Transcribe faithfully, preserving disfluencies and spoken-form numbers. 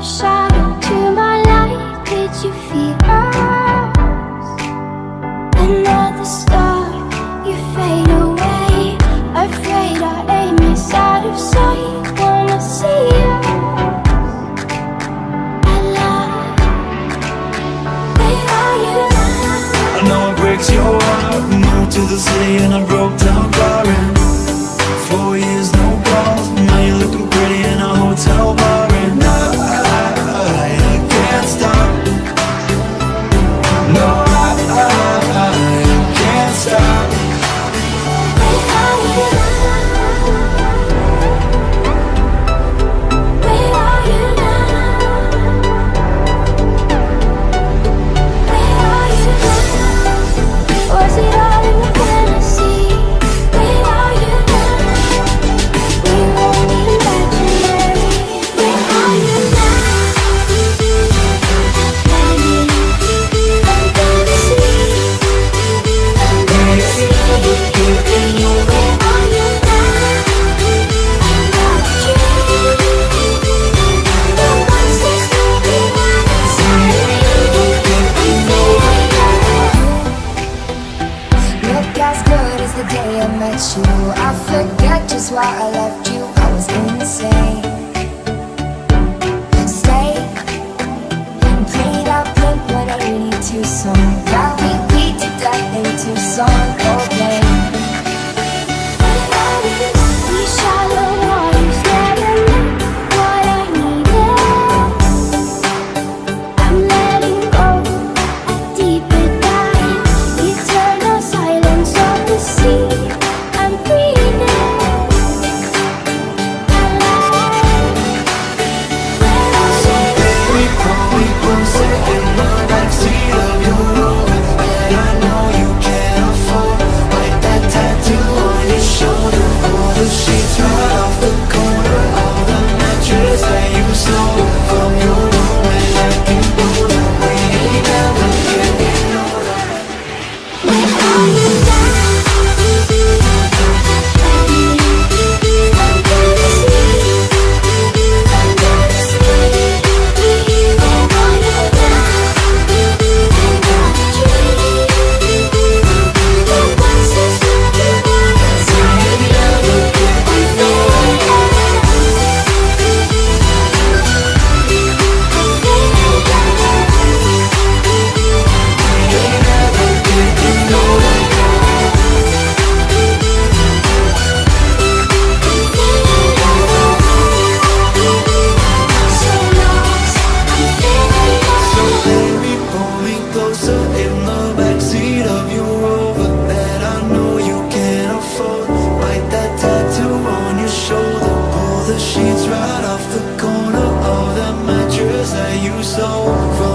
your shadow to my light. Did you feel us? Another star, you fade away. Afraid our aim is out of sight. Wanna see us alive. Where are you now? I know it breaks your heart. Moved to the city and I broke down crying. Four years, no calls. Now you're looking pretty in a hotel bar. And I, I, I can't stop. No, I, I, I can't stop. Where are you now? Where are you now? Where are you now? Was it all in a fantasy? Where are you now? We won't imaginary. Where are you now? I'm gonna see. I'm gonna see. Where are you now? I'm not a dream. The ones that stay behind look as good as the day I met you. I forget just why I left you. I was insane. Stay and play that Blink one eighty-two song that we beat to death in Tucson. Okay. We shallow waters never knew what I needed. I'm letting go a deeper dive. Eternal silence of the sea. I'm breathing alive. Where are you now? We pull me closer in the backseat of your Rover that I know you can't afford. Like that tattoo on your shoulder. Pull the sheets right off the corner of the mattress that you stole from your room. And I can go that we ain't never getting older. Where are you now? I'm gonna see. I'm gonna see. Where are you now? I'm not a dream. The ones that stay behind Baby, pull me closer in the backseat of your Rover that I know you can't afford. Like that tattoo on your shoulder. Pull the sheets right off the corner of that mattress that you stole from